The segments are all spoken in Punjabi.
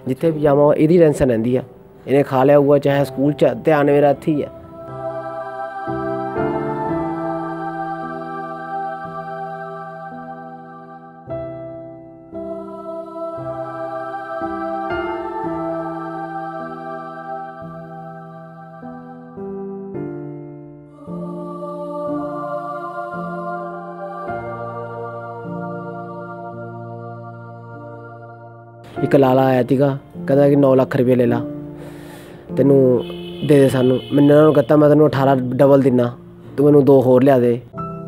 जिथे भी जावां इहदी टेंशन रहिंदी आ, इहने खा लिया होऊगा चाहे स्कूल च, ध्यान मेरा इत्थे ही है। एक लाला आया था, कहता कि 9 लाख रुपये ले ला, तेनू दे दे सानू। मैंने उन्होंने कहता मैं तेनू 18 डबल दिना, तू मैनू 2 होर लिया दे।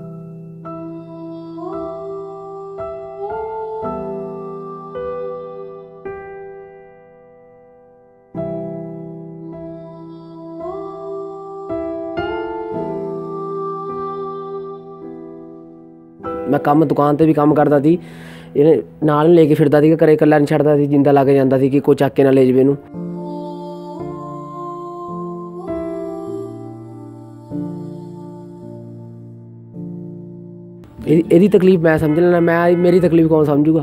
मैं काम दुकान पर भी काम करता थी, ਇਹਨੇ ਨਾਲ ਲੈ ਕੇ ਫਿਰਦਾ ਸੀ, ਘਰੇ ਇਕੱਲਾ ਨਹੀਂ ਛੱਡਦਾ ਸੀ, ਜਿੰਦਾ ਲਾ ਕੇ ਜਾਂਦਾ ਸੀ ਕਿ ਕੋਈ ਚੱਕ ਕੇ ਨਾ ਲੈ ਜਾਵੇ ਇਹਨੂੰ। ਇਹਦੀ ਤਕਲੀਫ ਮੈਂ ਸਮਝ ਲੈਣਾ, ਮੈਂ ਮੇਰੀ ਤਕਲੀਫ ਕੌਣ ਸਮਝੂਗਾ।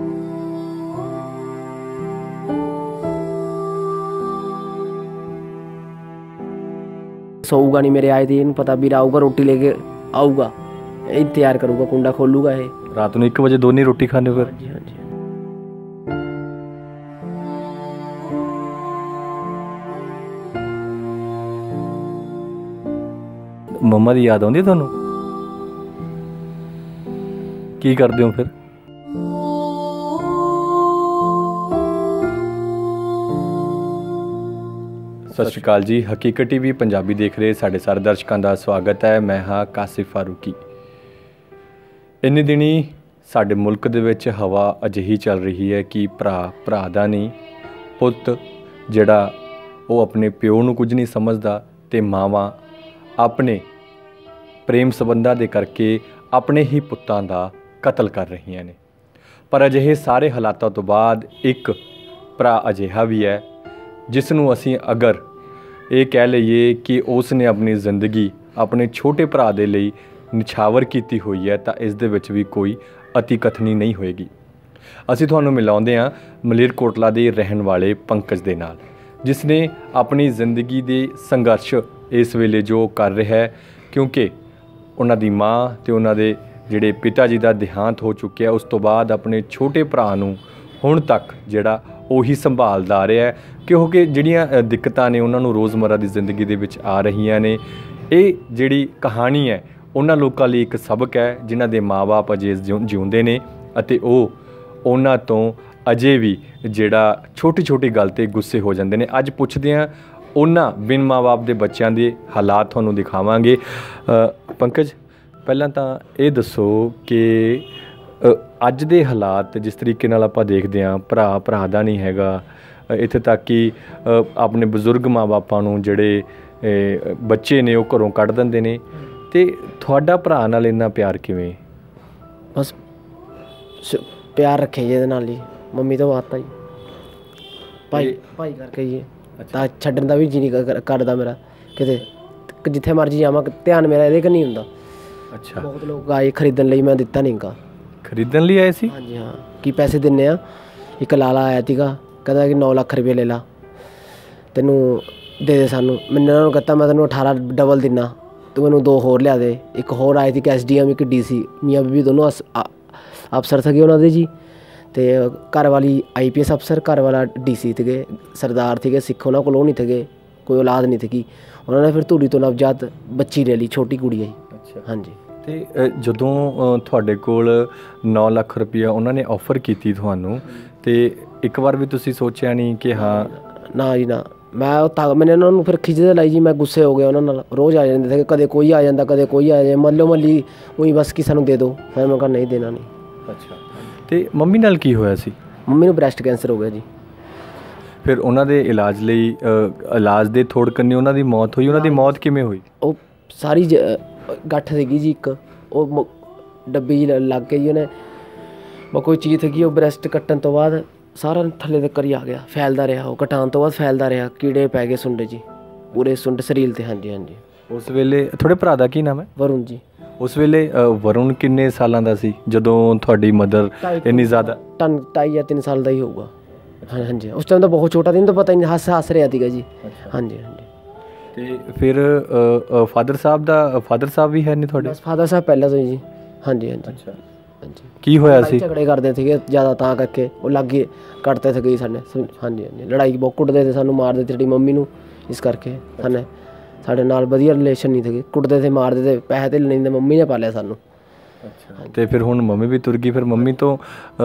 ਸੌਊਗਾ ਨਹੀਂ ਮੇਰੇ ਆਏ ਦੀ, ਇਹਨੂੰ ਪਤਾ ਵੀਰ ਆਊਗਾ ਰੋਟੀ ਲੈ ਕੇ ਆਊਗਾ, ਇੰਤਜ਼ਾਰ ਕਰੂਗਾ, ਕੁੰਡਾ ਖੋਲੂਗਾ ਇਹ। रात ਨੂੰ 1 ਵਜੇ ਦੋਨੇ ਰੋਟੀ ਖਾਣੇ ਫਿਰ? ਹਾਂਜੀ ਹਾਂਜੀ। ਮੰਮਾ ਦੀ ਯਾਦ ਆਉਂਦੀ ਤੁਹਾਨੂੰ? ਕੀ ਕਰਦੇ ਹੋ ਫਿਰ? ਸਤਿ ਸ਼੍ਰੀ ਅਕਾਲ ਜੀ, ਹਕੀਕਤ ਟੀਵੀ ਪੰਜਾਬੀ ਦੇਖ ਰਹੇ ਸਾਡੇ ਸਾਰੇ ਦਰਸ਼ਕਾਂ ਦਾ ਸਵਾਗਤ ਹੈ। ਮੈਂ ਹਾਂ ਕਾਸਿਫ ਫਾਰੂਕੀ। ਇੰਨੇ ਦਿਨੀ ਸਾਡੇ ਮੁਲਕ ਦੇ ਵਿੱਚ ਹਵਾ ਅਜਿਹੀ ਚੱਲ ਰਹੀ ਹੈ ਕਿ ਭਰਾ ਦਾ ਨਹੀਂ, ਪੁੱਤ ਜਿਹੜਾ ਉਹ ਆਪਣੇ ਪਿਓ ਨੂੰ ਕੁਝ ਨਹੀਂ ਸਮਝਦਾ, ਅਤੇ ਮਾਵਾਂ ਆਪਣੇ ਪ੍ਰੇਮ ਸੰਬੰਧਾਂ ਦੇ ਕਰਕੇ ਆਪਣੇ ਹੀ ਪੁੱਤਾਂ ਦਾ ਕਤਲ ਕਰ ਰਹੀਆਂ ਨੇ। ਪਰ ਅਜਿਹੇ ਸਾਰੇ ਹਾਲਾਤਾਂ ਤੋਂ ਬਾਅਦ ਇੱਕ ਭਰਾ ਅਜਿਹਾ ਵੀ ਹੈ ਜਿਸ ਨੂੰ ਅਸੀਂ ਅਗਰ ਇਹ ਕਹਿ ਲਈਏ ਕਿ ਉਸ ਨੇ ਆਪਣੀ ਜ਼ਿੰਦਗੀ ਆਪਣੇ ਛੋਟੇ ਭਰਾ ਦੇ ਲਈ ਨਿਛਾਵਰ ਕੀਤੀ ਹੋਈ ਹੈ, ਤਾਂ ਇਸ ਦੇ ਵਿੱਚ ਵੀ ਕੋਈ ਅਤੀ ਕਥਨੀ ਨਹੀਂ ਹੋਏਗੀ। ਅਸੀਂ ਤੁਹਾਨੂੰ ਮਿਲਾਉਂਦੇ ਹਾਂ ਮਲੇਰਕੋਟਲਾ ਦੇ ਰਹਿਣ ਵਾਲੇ ਪੰਕਜ ਦੇ ਨਾਲ, ਜਿਸ ਨੇ ਆਪਣੀ ਜ਼ਿੰਦਗੀ ਦੇ ਸੰਘਰਸ਼ ਇਸ ਵੇਲੇ ਜੋ ਕਰ ਰਿਹਾ ਹੈ, ਕਿਉਂਕਿ ਉਹਨਾਂ ਦੀ ਮਾਂ ਅਤੇ ਉਹਨਾਂ ਦੇ ਜਿਹੜੇ ਪਿਤਾ ਜੀ ਦਾ ਦੇਹਾਂਤ ਹੋ ਚੁੱਕਿਆ, ਉਸ ਤੋਂ ਬਾਅਦ ਆਪਣੇ ਛੋਟੇ ਭਰਾ ਨੂੰ ਹੁਣ ਤੱਕ ਜਿਹੜਾ ਉਹੀ ਸੰਭਾਲਦਾ ਆ ਰਿਹਾ ਹੈ, ਕਿਉਂਕਿ ਜਿਹੜੀਆਂ ਦਿੱਕਤਾਂ ਨੇ ਉਹਨਾਂ ਨੂੰ ਰੋਜ਼ਮਰਾ ਦੀ ਜ਼ਿੰਦਗੀ ਦੇ ਵਿੱਚ ਆ ਰਹੀਆਂ ਨੇ। ਇਹ ਜਿਹੜੀ ਕਹਾਣੀ ਹੈ ਉਹਨਾਂ ਲੋਕਾਂ ਲਈ ਇੱਕ ਸਬਕ ਹੈ ਜਿਨ੍ਹਾਂ ਦੇ ਮਾਂ-ਬਾਪ ਅਜੇ ਜਿਉਂਦੇ ਨੇ ਅਤੇ ਉਹ ਉਹਨਾਂ ਤੋਂ ਅਜੇ ਵੀ ਜਿਹੜਾ ਛੋਟੀ ਗੱਲ 'ਤੇ ਗੁੱਸੇ ਹੋ ਜਾਂਦੇ ਨੇ। ਅੱਜ ਪੁੱਛਦੇ ਹਾਂ ਉਹਨਾਂ ਬਿਨ ਮਾਂ-ਬਾਪ ਦੇ ਬੱਚਿਆਂ ਦੇ ਹਾਲਾਤ ਤੁਹਾਨੂੰ ਦਿਖਾਵਾਂਗੇ। ਪੰਕਜ, ਪਹਿਲਾਂ ਤਾਂ ਇਹ ਦੱਸੋ ਕਿ ਅੱਜ ਦੇ ਹਾਲਾਤ ਜਿਸ ਤਰੀਕੇ ਨਾਲ ਆਪਾਂ ਦੇਖਦੇ ਹਾਂ, ਭਰਾ ਦਾ ਨਹੀਂ ਹੈਗਾ, ਇੱਥੇ ਤੱਕ ਕਿ ਆਪਣੇ ਬਜ਼ੁਰਗ ਮਾਂ-ਬਾਪਾਂ ਨੂੰ ਜਿਹੜੇ ਬੱਚੇ ਨੇ ਉਹ ਘਰੋਂ ਕੱਢ ਦਿੰਦੇ ਨੇ, ਅਤੇ ਤੁਹਾਡਾ ਭਰਾ ਨਾਲ ਇੰਨਾ ਪਿਆਰ ਕਿਵੇਂ? ਬਸ ਪਿਆਰ ਰੱਖੇ ਜੀ ਇਹਦੇ ਨਾਲ ਹੀ, ਮੰਮੀ ਤੋਂ ਬਾਤ ਜੀ, ਭਾਈ ਕਰਕੇ ਜੀ, ਤਾਂ ਛੱਡਣ ਦਾ ਵੀ ਜੀ ਨਹੀਂ ਕਰਦਾ ਮੇਰਾ, ਕਿਤੇ ਜਿੱਥੇ ਮਰਜ਼ੀ ਜਾਵਾਂ ਧਿਆਨ ਮੇਰਾ ਇਹਦੇ ਕੋਲ ਨਹੀਂ ਹੁੰਦਾ। ਅੱਛਾ, ਬਹੁਤ ਲੋਕ ਆਏ ਖਰੀਦਣ ਲਈ, ਮੈਂ ਦਿੱਤਾ ਨਹੀਂ ਗਾ। ਖਰੀਦਣ ਲਈ ਆਏ ਸੀ? ਹਾਂਜੀ ਹਾਂ, ਕੀ ਪੈਸੇ ਦਿੰਦੇ ਆ। ਇੱਕ ਲਾਲਾ ਆਇਆ ਸੀਗਾ, ਕਹਿੰਦਾ ਕਿ 9 ਲੱਖ ਰੁਪये ਲੈ ਲਾ, ਤੈਨੂੰ ਦੇ ਦੇ ਸਾनू। मैंने उन्होंने कहता मैं तेनू 18 डबल दिना, तू मैनू 2 होर लिया दे। एक होर आए थे कि SDM, एक DC, मियाँ बीबी दोनों अफसर थे उन्होंने जी, तो घर वाली IPS अफसर, घर वाला DC थे, सरदार थे, सिख उन्होंने को नहीं थे, कोई औलाद नहीं थी। उन्होंने फिर धूड़ी तो नवजात बच्ची ले ली, छोटी कुड़ी है। अच्छा, हाँ जी। तो जदों तुहाडे कोल 9 ਲੱਖ रुपया उन्होंने ऑफर की ਤੁਹਾਨੂੰ, तो एक बार भी तुसी सोचा नहीं कि हाँ? ना जी ना, मैंने उन्होंने फिर खिचते लाई जी, मैं गुस्से हो गया उन्होंने, रोज़ आ जाते थे, कदे कोई आ जाता, कदे कोई आ जाए, मल्लो मल्ली वही बस कि सानू दे दो, फिर मैं कहा नहीं देना नहीं। अच्छा, तो मम्मी नाल की होया सी? मम्मी नूं ब्रैसट कैंसर हो गया जी। फिर उन्हां दे इलाज लई इलाज दे थोड़ कन्ने उन्हां दी मौत हुई। उन्हां दी मौत किवें हुई? ਉਹ ਸਾਰੀ ਗੱਠ ਸੀਗੀ ਜੀ ਇੱਕ, ਉਹ ਡੱਬੀ ਜੀ ਲੱਗ ਗਈ, ਉਹਨੇ ਕੋਈ ਚੀਜ਼ ਸੀਗੀ, ਉਹ ਬ੍ਰੈਸਟ ਕੱਟਣ ਤੋਂ ਬਾਅਦ ਸਾਰਾ ਥੱਲੇ ਤੱਕ ਹੀ ਆ ਗਿਆ, ਫੈਲਦਾ ਰਿਹਾ, ਉਹ ਕਟਾਉਣ ਤੋਂ ਬਾਅਦ ਫੈਲਦਾ ਰਿਹਾ, ਕੀੜੇ ਪੈ ਗਏ ਸੁੰਡੇ ਜੀ, ਪੂਰੇ ਸੁੰਡ ਸਰੀਰ 'ਤੇ। ਹਾਂਜੀ ਹਾਂਜੀ। ਉਸ ਵੇਲੇ ਤੁਹਾਡੇ ਭਰਾ ਦਾ ਕੀ ਨਾਮ ਹੈ? ਵਰੁਣ ਜੀ। ਉਸ ਵੇਲੇ ਵਰੁਣ ਕਿੰਨੇ ਸਾਲਾਂ ਦਾ ਸੀ ਜਦੋਂ ਤੁਹਾਡੀ ਮਦਰ ਇੰਨੀ ਜ਼ਿਆਦਾ? 2.5 ਜਾਂ 3 ਸਾਲ ਦਾ ਹੀ ਹੋਊਗਾ। ਹਾਂਜੀ ਉਸ ਟਾਈਮ ਤਾਂ ਬਹੁਤ ਛੋਟਾ ਸੀ, ਤਾਂ ਪਤਾ ਹੀ ਨਹੀਂ, ਹੱਸ ਰਿਹਾ ਸੀਗਾ ਜੀ। ਹਾਂਜੀ। ਤੇ ਫਿਰ ਫਾਦਰ ਸਾਹਿਬ ਵੀ ਹੈ ਨਹੀਂ ਤੁਹਾਡੇ? ਬਸ ਫਾਦਰ ਸਾਹਿਬ ਪਹਿਲਾਂ ਤੋਂ ਹੀ ਜੀ। ਹਾਂਜੀ। ਅੱਛਾ, ਕੀ ਹੋਇਆ ਸੀ? ਝਗੜੇ ਕਰਦੇ ਸੀਗੇ ਜ਼ਿਆਦਾ, ਤਾਂ ਕਰਕੇ ਉਹ ਲਾਗੇ ਕੱਟਦੇ ਸੀਗੇ ਸਾਡੇ। ਹਾਂਜੀ, ਲੜਾਈ ਬਹੁਤ ਕੁੱਟਦੇ ਸੀ ਸਾਨੂੰ, ਮਾਰਦੇ ਸੀ ਸਾਡੀ ਮੰਮੀ ਨੂੰ, ਇਸ ਕਰਕੇ ਸਾਡੇ ਨਾਲ ਵਧੀਆ ਰਿਲੇਸ਼ਨ ਨਹੀਂ ਸੀਗੇ, ਕੁੱਟਦੇ ਸੀ, ਮਾਰਦੇ ਤੇ ਪੈਸੇ ਤੇ ਲੈਂਦੇ, ਮੰਮੀ ਨੇ ਪਾਲਿਆ ਸਾਨੂੰ। ਅੱਛਾ, ਤੇ ਫਿਰ ਹੁਣ ਮੰਮੀ ਵੀ ਤੁਰ ਗਈ, ਫਿਰ ਮੰਮੀ ਤੋਂ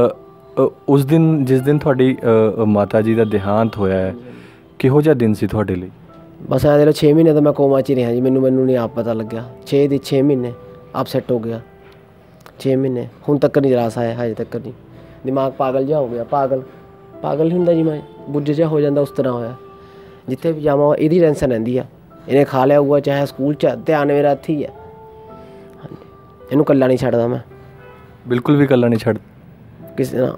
ਉਸ ਦਿਨ ਜਿਸ ਦਿਨ ਤੁਹਾਡੀ ਮਾਤਾ ਜੀ ਦਾ ਦੇਹਾਂਤ ਹੋਇਆ ਹੈ, ਕਿਹੋ ਜਿਹਾ ਦਿਨ ਸੀ ਤੁਹਾਡੇ ਲਈ? ਬਸ ਐਂ ਦੇ ਲਓ 6 ਮਹੀਨੇ ਤਾਂ ਮੈਂ ਕੋਮਾ 'ਚ ਹੀ ਰਿਹਾ ਜੀ, ਮੈਨੂੰ ਨਹੀਂ ਆਪ ਪਤਾ ਲੱਗਿਆ। 6 ਮਹੀਨੇ ਆਪ ਸੈੱਟ ਹੋ ਗਿਆ, 6 ਮਹੀਨੇ ਹੁਣ ਤੱਕ ਨਹੀਂ ਰਾਸ ਆਇਆ, ਹਜੇ ਤੱਕ ਨਹੀਂ। ਦਿਮਾਗ ਪਾਗਲ ਜਿਹਾ ਹੋ ਗਿਆ, ਪਾਗਲ ਨਹੀਂ ਹੁੰਦਾ ਜੀ, ਮੈਂ ਬੁੱਝ ਜਿਹਾ ਹੋ ਜਾਂਦਾ, ਉਸ ਤਰ੍ਹਾਂ ਹੋਇਆ। ਜਿੱਥੇ ਵੀ ਜਾਵਾਂ ਇਹਦੀ ਟੈਨਸ਼ਨ ਰਹਿੰਦੀ ਆ, ਇਹਨੇ ਖਾ ਲਿਆ ਹੋਊਗਾ, ਚਾਹੇ ਸਕੂਲ 'ਚ ਧਿਆਨ ਮੇਰਾ ਇੱਥੇ ਹੀ ਹੈ। ਹਾਂਜੀ, ਇਹਨੂੰ ਇਕੱਲਾ ਨਹੀਂ ਛੱਡਦਾ ਮੈਂ, ਬਿਲਕੁਲ ਵੀ ਇਕੱਲਾ ਨਹੀਂ ਛੱਡ, ਕਿਸੇ ਨਾਲ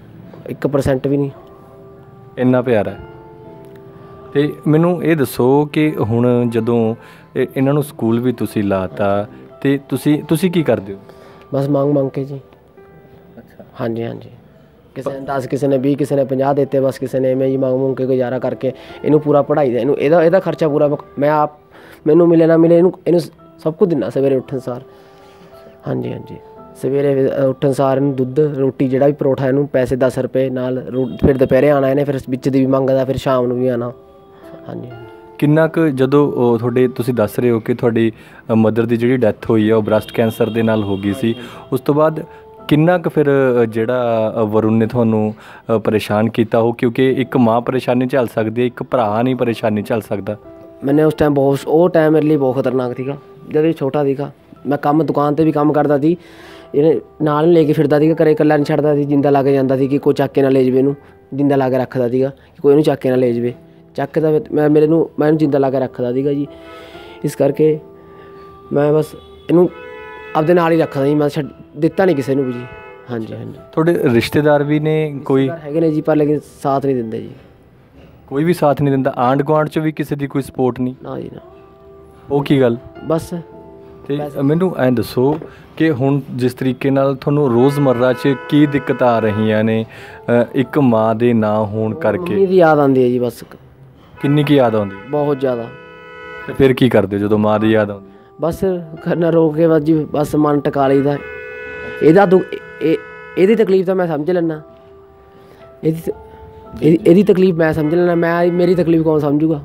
1% ਵੀ ਨਹੀਂ, ਇੰਨਾ ਪਿਆਰ ਹੈ। ਤੇ ਮੈਨੂੰ ਇਹ ਦੱਸੋ ਕਿ ਹੁਣ ਜਦੋਂ ਇਹਨਾਂ ਨੂੰ ਸਕੂਲ ਵੀ ਤੁਸੀਂ ਲਾਤਾ, ਤੇ ਤੁਸੀਂ ਕੀ ਕਰਦੇ ਹੋ? ਬਸ ਮੰਗ ਕੇ ਜੀ। ਅੱਛਾ। ਹਾਂਜੀ, ਕਿਸੇ ਨੇ 10, ਕਿਸੇ ਨੇ 20, ਕਿਸੇ ਨੇ 50 ਦਿੱਤੇ, ਬਸ ਕਿਸੇ ਨੇ ਐਵੇਂ ਜੀ ਮੰਗ ਕੇ ਗੁਜ਼ਾਰਾ ਕਰਕੇ ਇਹਨੂੰ ਪੂਰਾ ਪੜ੍ਹਾਈ ਦਾ, ਇਹਦਾ ਖਰਚਾ ਪੂਰਾ ਮੈਂ ਆਪ, ਮੈਨੂੰ ਮਿਲੇ ਨਾ ਮਿਲੇ ਇਹਨੂੰ ਸਭ ਕੁਝ ਦਿੰਦਾ ਸਵੇਰੇ ਉੱਠਣ ਸਾਰ। ਹਾਂਜੀ, ਸਵੇਰੇ ਉੱਠਣ ਸਾਰ ਇਹਨੂੰ ਦੁੱਧ, ਰੋਟੀ, ਜਿਹੜਾ ਵੀ ਪਰੌਠਾ, ਇਹਨੂੰ ਪੈਸੇ 10 ਰੁਪਏ ਨਾਲ, ਫਿਰ ਦੁਪਹਿਰੇ ਆਉਣਾ ਇਹਨੇ, ਫਿਰ ਵਿੱਚ ਦੀ ਵੀ ਮੰਗਦਾ, ਫਿਰ ਸ਼ਾਮ ਨੂੰ ਵੀ ਆਉਣਾ। ਹਾਂਜੀ। ਕਿੰਨਾ ਕੁ ਜਦੋਂ ਤੁਹਾਡੇ, ਤੁਸੀਂ ਦੱਸ ਰਹੇ ਹੋ ਕਿ ਤੁਹਾਡੀ ਮਦਰ ਦੀ ਜਿਹੜੀ ਡੈਥ ਹੋਈ ਹੈ ਉਹ ਬ੍ਰੈਸਟ ਕੈਂਸਰ ਦੇ ਨਾਲ ਹੋ ਗਈ ਸੀ, ਉਸ ਤੋਂ ਬਾਅਦ ਕਿੰਨਾ ਕੁ ਫਿਰ ਜਿਹੜਾ ਵਰੁਣ ਨੇ ਤੁਹਾਨੂੰ ਪਰੇਸ਼ਾਨ ਕੀਤਾ ਹੋ? ਕਿਉਂਕਿ ਇੱਕ ਮਾਂ ਪਰੇਸ਼ਾਨੀ ਝੱਲ ਸਕਦੀ ਹੈ, ਇੱਕ ਭਰਾ ਨਹੀਂ ਪਰੇਸ਼ਾਨੀ ਝੱਲ ਸਕਦਾ। ਮੈਨੇ ਉਸ ਟਾਈਮ ਉਹ ਟਾਈਮ ਮੇਰੇ ਲਈ ਬਹੁਤ ਖਤਰਨਾਕ ਸੀਗਾ, ਜਦੋਂ ਛੋਟਾ ਸੀਗਾ ਮੈਂ ਦੁਕਾਨ 'ਤੇ ਵੀ ਕੰਮ ਕਰਦਾ ਸੀ, ਇਹਨੇ ਨਾਲ ਲੈ ਕੇ ਫਿਰਦਾ ਸੀਗਾ, ਘਰੇ ਇਕੱਲਾ ਨਹੀਂ ਛੱਡਦਾ ਸੀ, ਜਿੰਦਾ ਲਾ ਕੇ ਜਾਂਦਾ ਸੀ ਕਿ ਕੋਈ ਚੱਕ ਕੇ ਨਾ ਲੈ ਜਾਵੇ, ਇਹਨੂੰ ਜਿੰਦਾ ਲਾ ਕੇ ਰੱਖਦਾ ਸੀਗਾ ਕਿ ਕੋਈ ਇਹਨੂੰ ਚੱਕ ਕੇ ਨਾ ਲੈ ਜਾਵੇ, ਚੱਕ ਦਾ ਮੈਂ ਇਹਨੂੰ ਜਿੰਦਾ ਲਾ ਕੇ ਰੱਖਦਾ ਸੀਗਾ ਜੀ। ਇਸ ਕਰਕੇ ਮੈਂ ਬਸ ਇਹਨੂੰ ਆਪਦੇ ਨਾਲ ਹੀ ਰੱਖਦਾ ਜੀ, ਮੈਂ ਦਿੱਤਾ ਨਹੀਂ ਕਿਸੇ ਨੂੰ ਵੀ ਜੀ। ਹਾਂਜੀ। ਤੁਹਾਡੇ ਰਿਸ਼ਤੇਦਾਰ ਵੀ ਨੇ ਕੋਈ? ਹੈਗੇ ਨੇ ਜੀ, ਪਰ ਲੇਕਿਨ ਸਾਥ ਨਹੀਂ ਦਿੰਦੇ ਜੀ, ਕੋਈ ਵੀ ਸਾਥ ਨਹੀਂ ਦਿੰਦਾ। ਆਂਢ ਗੁਆਂਢ 'ਚ ਵੀ ਕਿਸੇ ਦੀ ਕੋਈ ਸਪੋਰਟ ਨਹੀਂ? ਨਾ ਜੀ, ਨਾ। ਉਹ ਕੀ ਗੱਲ? ਬਸ। ਤੇ ਮੈਨੂੰ ਐਂ ਦੱਸੋ ਕਿ ਹੁਣ ਜਿਸ ਤਰੀਕੇ ਨਾਲ ਤੁਹਾਨੂੰ ਰੋਜ਼ਮर्रा 'ਚ ਕੀ ਦਿੱਕਤਾਂ ਆ ਰਹੀਆਂ ਨੇ ਇੱਕ ਮਾਂ ਦੇ ਨਾ ਹੋਣ ਕਰਕੇ? ਮੰਮੀ ਦੀ ਯਾਦ ਆਉਂਦੀ ਹੈ ਜੀ, ਬਸ। ਕਿੰਨੀ ਕੁ ਯਾਦ ਆਉਂਦੀ? ਬਹੁਤ ਜ਼ਿਆਦਾ। ਤੇ ਫਿਰ ਕੀ ਕਰਦੇ ਜਦੋਂ ਮਾਂ ਦੀ ਯਾਦ ਆਉਂਦੀ? ਬਸ ਕਰਨਾ ਰੋਕ ਕੇ, ਬਸ ਜੀ, ਬਸ ਮਨ ਟਿਕਾ ਲਈਦਾ। ਇਹਦੀ ਤਕਲੀਫ ਤਾਂ ਮੈਂ ਸਮਝ ਲੈਂਦਾ, ਇਹਦੀ ਤਕਲੀਫ ਮੈਂ ਸਮਝ ਲੈਂਦਾ, ਮੇਰੀ ਤਕਲੀਫ ਕੌਣ ਸਮਝੂਗਾ?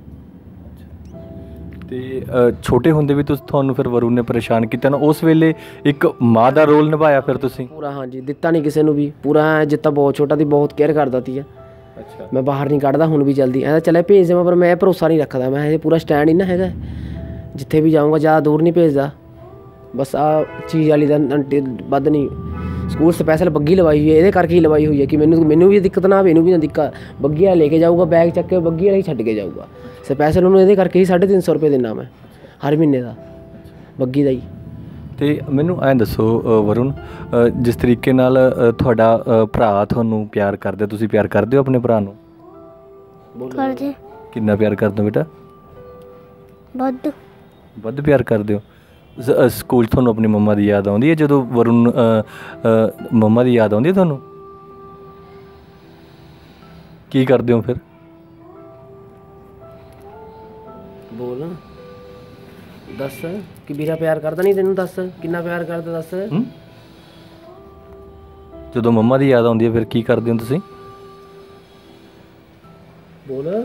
ਤੇ ਛੋਟੇ ਹੁੰਦੇ ਵੀ ਤੁਹਾਨੂੰ ਫਿਰ ਵਰੁਣ ਨੇ ਪਰੇਸ਼ਾਨ ਕੀਤਾ ਨਾ, ਉਸ ਵੇਲੇ ਇੱਕ ਮਾਂ ਦਾ ਰੋਲ ਨਿਭਾਇਆ ਫਿਰ ਤੁਸੀਂ ਪੂਰਾ? ਹਾਂਜੀ, ਦਿੱਤਾ ਨਹੀਂ ਕਿਸੇ ਨੂੰ ਵੀ, ਪੂਰਾ ਜਿੱਦਾਂ ਬਹੁਤ ਛੋਟਾ ਸੀ, ਬਹੁਤ ਕੇਅਰ ਕਰਦਾ ਸੀ। ਅੱਛਾ। ਮੈਂ ਬਾਹਰ ਨਹੀਂ ਕੱਢਦਾ ਹੁਣ ਵੀ, ਜਲਦੀ ਐਂ ਚੱਲੇ ਭੇਜ ਦੇਵਾਂ, ਪਰ ਮੈਂ ਭਰੋਸਾ ਨਹੀਂ ਰੱਖਦਾ, ਮੈਂ ਇਹ ਪੂਰਾ ਸਟੈਂਡ ਹੀ ਨਾ ਹੈਗਾ, ਜਿੱਥੇ ਵੀ ਜਾਊਂਗਾ ਜ਼ਿਆਦਾ ਦੂਰ ਨਹੀਂ ਭੇਜਦਾ। ਬਸ ਆਹ ਚੀਜ਼ ਵਾਲੀ ਦਾ ਵੱਧ ਨਹੀਂ। ਸਕੂਲ ਸਪੈਸ਼ਲ ਬੱਗੀ ਲਵਾਈ ਹੋਈ ਹੈ, ਇਹਦੇ ਕਰਕੇ ਹੀ ਲਵਾਈ ਹੋਈ ਹੈ ਕਿ ਮੈਨੂੰ ਵੀ ਦਿੱਕਤ ਨਾ ਆਵੇ, ਇਹਨੂੰ ਵੀ ਨਾ ਦਿੱਕਤ। ਬੱਗੀ ਵਾਲਾ ਲੈ ਕੇ ਜਾਊਗਾ, ਬੈਗ ਚੱਕ ਕੇ ਬੱਗੀ ਵਾਲਾ ਹੀ ਛੱਡ ਕੇ ਜਾਊਗਾ, ਸਪੈਸ਼ਲ ਉਹਨੂੰ ਇਹਦੇ ਕਰਕੇ ਹੀ 350 ਰੁਪਏ ਦਿੰਦਾ ਮੈਂ ਹਰ ਮਹੀਨੇ ਦਾ, ਬੱਗੀ ਦਾ ਹੀ। ਤੇ ਮੈਨੂੰ ਐਂ ਦੱਸੋ ਵਰੁਣ, ਜਿਸ ਤਰੀਕੇ ਨਾਲ ਤੁਹਾਡਾ ਭਰਾ ਤੁਹਾਨੂੰ ਪਿਆਰ ਕਰਦਾ, ਤੁਸੀਂ ਪਿਆਰ ਕਰਦੇ ਹੋ ਆਪਣੇ ਭਰਾ ਨੂੰ? ਕਰਦੇ। ਕਿੰਨਾ ਪਿਆਰ ਕਰਦੇ ਹੋ ਬੇਟਾ? ਵੱਧ ਪਿਆਰ ਕਰਦੇ ਹੋ। ਸਕੂਲ 'ਚ ਤੁਹਾਨੂੰ ਆਪਣੀ ਮੰਮਾ ਦੀ ਯਾਦ ਆਉਂਦੀ ਹੈ? ਜਦੋਂ ਵਰੁਣ ਮੰਮਾ ਦੀ ਯਾਦ ਆਉਂਦੀ ਹੈ ਤੁਹਾਨੂੰ, ਕੀ ਕਰਦੇ ਹੋ ਫਿਰ? ਬੋਲ, ਦੱਸ ਕਿ ਵੀਰਾ ਪਿਆਰ ਕਰਦਾ ਨਹੀਂ ਤੈਨੂੰ? ਦੱਸ ਕਿੰਨਾ ਪਿਆਰ ਕਰਦਾ, ਦੱਸ। ਜਦੋਂ ਮੰਮਾ ਦੀ ਯਾਦ ਆਉਂਦੀ ਹੈ ਫਿਰ ਕੀ ਕਰਦੇ ਹੋ ਤੁਸੀਂ? ਬੋਲ।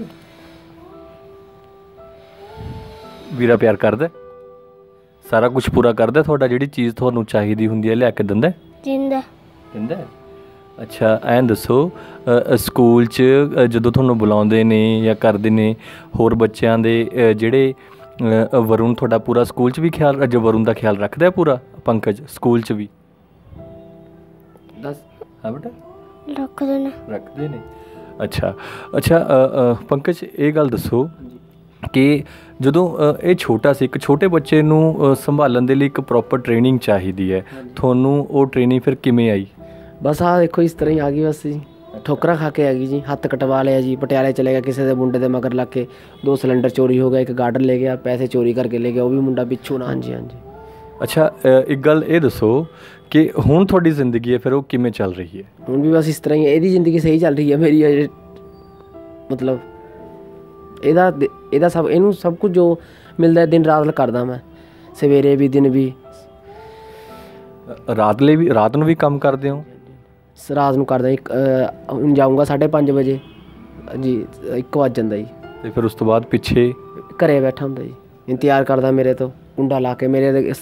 ਵੀਰਾ ਪਿਆਰ ਕਰਦਾ, ਸਾਰਾ ਕੁਝ ਪੂਰਾ ਕਰਦਾ ਤੁਹਾਡਾ, ਜਿਹੜੀ ਚੀਜ਼ ਤੁਹਾਨੂੰ ਚਾਹੀਦੀ ਹੁੰਦੀ ਹੈ ਲਿਆ ਕੇ ਦਿੰਦਾ? ਦਿੰਦਾ। ਅੱਛਾ, ਐਂ ਦੱਸੋ ਸਕੂਲ 'ਚ ਜਦੋਂ ਤੁਹਾਨੂੰ ਬੁਲਾਉਂਦੇ ਨੇ ਜਾਂ ਕਰਦੇ ਨੇ ਹੋਰ ਬੱਚਿਆਂ ਦੇ, ਜਿਹੜੇ ਵਰੁਣ ਤੁਹਾਡਾ ਪੂਰਾ ਸਕੂਲ 'ਚ ਵੀ ਖਿਆਲ, ਜੋ ਵਰੁਣ ਦਾ ਖਿਆਲ ਰੱਖਦਾ ਪੂਰਾ ਪੰਕਜ ਸਕੂਲ 'ਚ ਵੀ? ਦੱਸ। ਹਾਂ ਬੇਟਾ, ਰੱਖਦੇ ਨੇ। ਅੱਛਾ ਪੰਕਜ, ਇਹ ਗੱਲ ਦੱਸੋ ਕਿ ਜਦੋਂ ਇਹ ਛੋਟਾ ਸੀ, ਇੱਕ ਛੋਟੇ ਬੱਚੇ ਨੂੰ ਸੰਭਾਲਣ ਦੇ ਲਈ ਇੱਕ ਪ੍ਰੋਪਰ ਟ੍ਰੇਨਿੰਗ ਚਾਹੀਦੀ ਹੈ, ਤੁਹਾਨੂੰ ਉਹ ਟ੍ਰੇਨਿੰਗ ਫਿਰ ਕਿਵੇਂ ਆਈ? ਬਸ ਆਹ ਦੇਖੋ, ਇਸ ਤਰ੍ਹਾਂ ਹੀ ਆ ਗਈ, ਬਸ ਜੀ, ਠੋਕਰਾਂ ਖਾ ਕੇ ਆ ਗਈ ਜੀ। ਹੱਥ ਕਟਵਾ ਲਿਆ ਜੀ, ਪਟਿਆਲੇ ਚਲੇ ਗਿਆ, ਕਿਸੇ ਦੇ ਮੁੰਡੇ ਦੇ ਮਗਰ ਲੱਗ ਕੇ 2 ਸਿਲੰਡਰ ਚੋਰੀ ਹੋ ਗਿਆ, ਇੱਕ ਗਾਰਡਨ ਲੈ ਗਿਆ, ਪੈਸੇ ਚੋਰੀ ਕਰਕੇ ਲੈ ਗਿਆ, ਉਹ ਵੀ ਮੁੰਡਾ ਪਿੱਛੋਂ ਨਾ। ਹਾਂਜੀ। ਅੱਛਾ, ਇੱਕ ਗੱਲ ਇਹ ਦੱਸੋ ਕਿ ਹੁਣ ਤੁਹਾਡੀ ਜ਼ਿੰਦਗੀ ਹੈ ਫਿਰ ਉਹ ਕਿਵੇਂ ਚੱਲ ਰਹੀ ਹੈ? ਹੁਣ ਵੀ ਬਸ ਇਸ ਤਰ੍ਹਾਂ ਹੀ ਹੈ। ਇਹਦੀ ਜ਼ਿੰਦਗੀ ਸਹੀ ਚੱਲ ਰਹੀ ਹੈ, ਮੇਰੀ ਅਜੇ ਮਤਲਬ ਇਹਦਾ ਸਭ ਇਹਨੂੰ ਸਭ ਕੁਝ ਜੋ ਮਿਲਦਾ ਦਿਨ ਰਾਤ ਕਰਦਾ ਮੈਂ, ਸਵੇਰੇ ਵੀ ਦਿਨ ਵੀ। ਰਾਤ ਨੂੰ ਵੀ ਕੰਮ ਕਰਦੇ ਹੋ? ਰਾਤ ਨੂੰ ਕਰਦਾ ਹੁਣ ਜਾਊਂਗਾ 5:30 ਵਜੇ ਜੀ, 1 ਵੱਜ ਜਾਂਦਾ ਜੀ। ਅਤੇ ਫਿਰ ਉਸ ਤੋਂ ਬਾਅਦ ਪਿੱਛੇ ਘਰੇ ਬੈਠਾ ਹੁੰਦਾ ਜੀ, ਇੰਤਜ਼ਾਰ ਕਰਦਾ ਮੇਰੇ ਤੋਂ ਕੁੰਡਾ ਲਾ ਕੇ।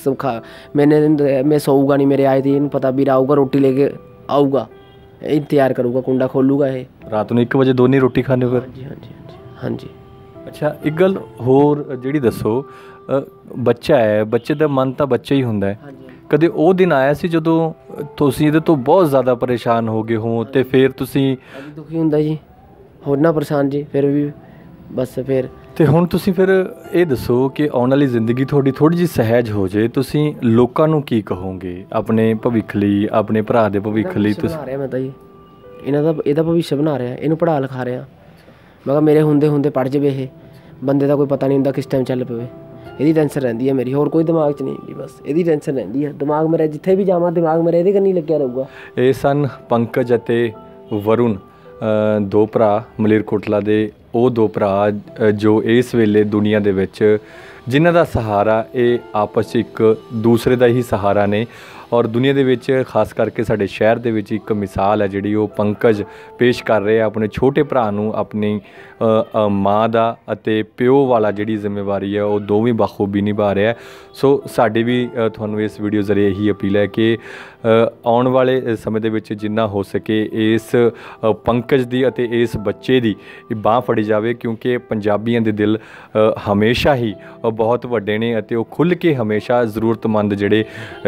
ਮੈਂ ਸੋਊਗਾ ਨਹੀਂ, ਮੇਰੇ ਆਏ ਦੀ ਇਹਨੂੰ ਪਤਾ ਵੀਰ ਆਊਗਾ ਰੋਟੀ ਲੈ ਕੇ ਆਊਗਾ, ਇੰਤਜ਼ਾਰ ਕਰੂਗਾ, ਕੁੰਡਾ ਖੋਲੂਗਾ ਇਹ। ਰਾਤ ਨੂੰ 1 ਵਜੇ ਦੋਨੇ ਰੋਟੀ ਖਾਂਦੇ ਹੋ ਫਿਰ? ਹਾਂਜੀ ਹਾਂਜੀ ਹਾਂਜੀ ਹਾਂਜੀ। ਅੱਛਾ, ਇੱਕ ਗੱਲ ਹੋਰ ਜਿਹੜੀ ਦੱਸੋ, ਬੱਚਾ ਹੈ, ਬੱਚੇ ਦਾ ਮਨ ਤਾਂ ਬੱਚਾ ਹੀ ਹੁੰਦਾ ਹੈ। ਕਦੇ ਉਹ ਦਿਨ ਆਇਆ ਸੀ ਜਦੋਂ ਤੁਸੀਂ ਇਹਦੇ ਤੋਂ ਬਹੁਤ ਜ਼ਿਆਦਾ ਪਰੇਸ਼ਾਨ ਹੋ ਗਏ ਹੋ ਅਤੇ ਫਿਰ ਤੁਸੀਂ? ਦੁਖੀ ਹੁੰਦਾ ਜੀ, ਹੋਰ ਨਾ ਪਰੇਸ਼ਾਨ ਜੀ, ਫਿਰ ਵੀ ਬਸ ਫਿਰ। ਅਤੇ ਹੁਣ ਤੁਸੀਂ ਫਿਰ ਇਹ ਦੱਸੋ ਕਿ ਆਉਣ ਵਾਲੀ ਜ਼ਿੰਦਗੀ ਤੁਹਾਡੀ ਥੋੜ੍ਹੀ ਜਿਹੀ ਸਹਿਜ ਹੋ ਜਾਏ, ਤੁਸੀਂ ਲੋਕਾਂ ਨੂੰ ਕੀ ਕਹੋਗੇ ਆਪਣੇ ਭਵਿੱਖ ਲਈ, ਆਪਣੇ ਭਰਾ ਦੇ ਭਵਿੱਖ ਲਈ? ਤੁਸੀਂ ਬਣਾ ਰਿਹਾ ਮੈਂ ਤਾਂ ਜੀ ਇਹਦਾ ਭਵਿੱਖ ਬਣਾ ਰਿਹਾ, ਇਹਨੂੰ ਪੜ੍ਹਾ ਲਿਖਾ ਰਿਹਾ। ਮੈਂ ਕਿਹਾ ਮੇਰੇ ਹੁੰਦੇ ਪੜ੍ਹ ਜਾਵੇ ਇਹ, ਬੰਦੇ ਦਾ ਕੋਈ ਪਤਾ ਨਹੀਂ ਹੁੰਦਾ ਕਿਸ ਟਾਈਮ ਚੱਲ ਪਵੇ। ਇਹਦੀ ਟੈਨਸ਼ਨ ਰਹਿੰਦੀ ਹੈ ਮੇਰੀ, ਹੋਰ ਕੋਈ ਦਿਮਾਗ 'ਚ ਨਹੀਂ ਹੈਗੀ, ਬਸ ਇਹਦੀ ਟੈਨਸ਼ਨ ਰਹਿੰਦੀ ਹੈ। ਦਿਮਾਗ ਮੇਰਾ ਜਿੱਥੇ ਵੀ ਜਾਵਾਂ, ਦਿਮਾਗ ਮੇਰਾ ਇਹਦੇ ਕੰਨੀ ਲੱਗਿਆ ਰਹੂਗਾ। ਇਹ ਸਨ ਪੰਕਜ ਅਤੇ ਵਰੁਣ, 2 ਭਰਾ ਮਲੇਰਕੋਟਲਾ ਦੇ। ਉਹ 2 ਭਰਾ ਜੋ ਇਸ ਵੇਲੇ ਦੁਨੀਆ ਦੇ ਵਿੱਚ ਜਿਨ੍ਹਾਂ ਦਾ ਸਹਾਰਾ ਇਹ ਆਪਸ 'ਚ ਇੱਕ ਦੂਸਰੇ ਦਾ ਹੀ ਸਹਾਰਾ ਨੇ। ਔਰ ਦੁਨੀਆ ਦੇ ਵਿੱਚ ਖਾਸ ਕਰਕੇ ਸਾਡੇ ਸ਼ਹਿਰ ਦੇ ਵਿੱਚ ਇੱਕ ਮਿਸਾਲ ਹੈ ਜਿਹੜੀ ਉਹ ਪੰਕਜ ਪੇਸ਼ ਕਰ ਰਹੇ ਆ ਆਪਣੇ ਛੋਟੇ ਭਰਾ ਨੂੰ। ਆਪਣੀ ਮਾਂ ਦਾ ਅਤੇ ਪਿਓ ਵਾਲਾ ਜਿਹੜੀ ਜ਼ਿੰਮੇਵਾਰੀ ਹੈ ਉਹ ਦੋਵੇਂ ਬਾਖੂਬੀ ਨਿਭਾ ਰਿਹਾ। ਸੋ ਸਾਡੀ ਵੀ ਤੁਹਾਨੂੰ ਇਸ ਵੀਡੀਓ ਜ਼ਰੀਏ ਇਹੀ ਅਪੀਲ ਹੈ ਕਿ ਆਉਣ ਵਾਲੇ ਸਮੇਂ ਦੇ ਵਿੱਚ ਜਿੰਨਾ ਹੋ ਸਕੇ ਇਸ ਪੰਕਜ ਦੀ ਅਤੇ ਇਸ ਬੱਚੇ ਦੀ ਬਾਂਹ ਫੜੀ ਜਾਵੇ, ਕਿਉਂਕਿ ਪੰਜਾਬੀਆਂ ਦੇ ਦਿਲ ਹਮੇਸ਼ਾ ਹੀ ਬਹੁਤ ਵੱਡੇ ਨੇ ਅਤੇ ਉਹ ਖੁੱਲ੍ਹ ਕੇ ਹਮੇਸ਼ਾ ਜ਼ਰੂਰਤਮੰਦ ਜਿਹੜੇ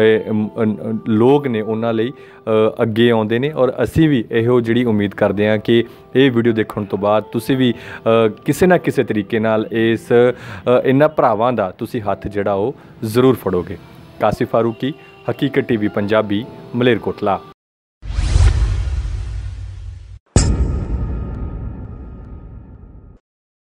ਲੋਕ ਨੇ ਉਹਨਾਂ ਲਈ ਅੱਗੇ ਆਉਂਦੇ ਨੇ। ਔਰ ਅਸੀਂ ਵੀ ਇਹੋ ਜਿਹੜੀ ਉਮੀਦ ਕਰਦੇ ਹਾਂ ਕਿ ਇਹ ਵੀਡੀਓ ਦੇਖਣ ਤੋਂ ਬਾਅਦ ਤੁਸੀਂ ਵੀ ਕਿਸੇ ਨਾ ਕਿਸੇ ਤਰੀਕੇ ਨਾਲ ਇਹਨਾਂ ਭਰਾਵਾਂ ਦਾ ਤੁਸੀਂ ਹੱਥ ਜਿਹੜਾ ਉਹ ਜ਼ਰੂਰ ਫੜੋਗੇ। ਕਾਸਿਫ ਫਾਰੂਕੀ, ਹਕੀਕਤ TV ਪੰਜਾਬੀ, ਮਲੇਰਕੋਟਲਾ।